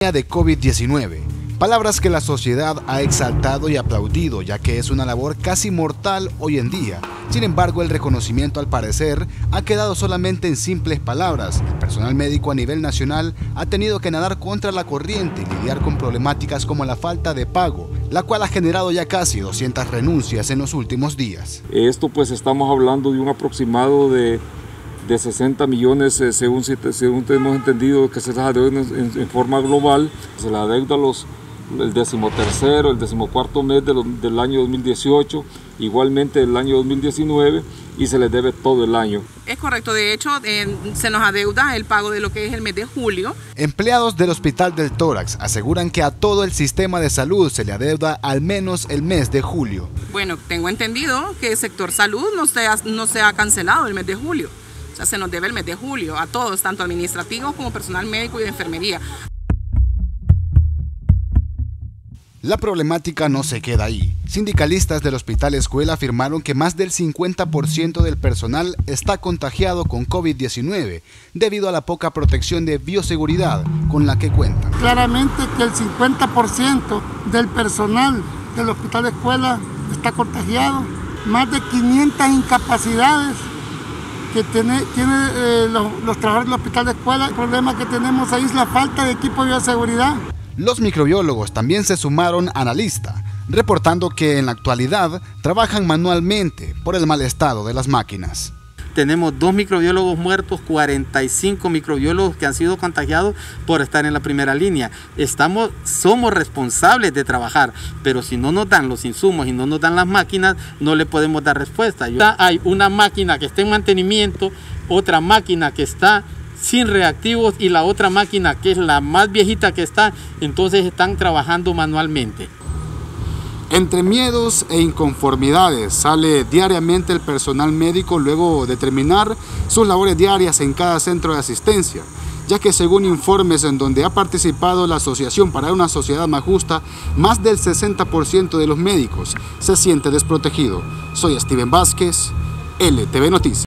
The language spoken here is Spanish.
de COVID-19. Palabras que la sociedad ha exaltado y aplaudido, ya que es una labor casi mortal hoy en día. Sin embargo, el reconocimiento al parecer ha quedado solamente en simples palabras. El personal médico a nivel nacional ha tenido que nadar contra la corriente y lidiar con problemáticas como la falta de pago, la cual ha generado ya casi 200 renuncias en los últimos días. Esto pues estamos hablando de un aproximado de 60 millones según hemos entendido que se les adeuda en forma global. Se les adeuda el 13º, el 14º mes del año 2018, igualmente el año 2019, y se les debe todo el año. Es correcto, de hecho se nos adeuda el pago de lo que es el mes de julio. Empleados del Hospital del Tórax aseguran que a todo el sistema de salud se le adeuda al menos el mes de julio. Bueno, tengo entendido que el sector salud no se ha cancelado el mes de julio. O sea, se nos debe el mes de julio a todos, tanto administrativos como personal médico y de enfermería. La problemática no se queda ahí. Sindicalistas del Hospital Escuela afirmaron que más del 50% del personal está contagiado con COVID-19 debido a la poca protección de bioseguridad con la que cuentan. Claramente que el 50% del personal del Hospital Escuela está contagiado, más de 500 incapacidades que tiene los trabajadores del Hospital de Escuela. El problema que tenemos ahí es la falta de equipo de bioseguridad. Los microbiólogos también se sumaron a la lista, reportando que en la actualidad trabajan manualmente por el mal estado de las máquinas. Tenemos 2 microbiólogos muertos, 45 microbiólogos que han sido contagiados por estar en la primera línea. Somos responsables de trabajar, pero si no nos dan los insumos y no nos dan las máquinas, no le podemos dar respuesta. Hay una máquina que está en mantenimiento, otra máquina que está sin reactivos y la otra máquina, que es la más viejita que está, entonces están trabajando manualmente. Entre miedos e inconformidades sale diariamente el personal médico luego de terminar sus labores diarias en cada centro de asistencia, ya que según informes en donde ha participado la Asociación para una Sociedad Más Justa, más del 60% de los médicos se siente desprotegido. Soy Steven Vázquez, LTV Noticias.